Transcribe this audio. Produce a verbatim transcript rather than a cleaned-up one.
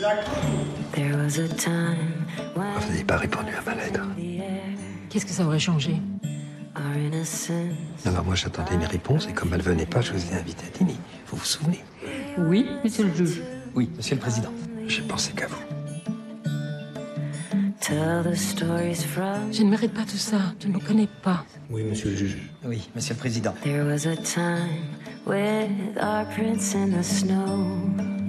There was a time when Vous n'avez pas répondu à ma lettre. Qu'est-ce que ça aurait changé? Non, non, moi j'attendais une réponse et comme elle venait pas, je vous ai invité à dîner. Vous vous souvenez? Oui, monsieur le juge. Oui, monsieur le président. J'ai pensé qu'à vous. Je ne mérite pas tout ça. Tu ne me connais pas. Oui, monsieur le juge. Oui, monsieur le président. There was a time with our prince in the snow.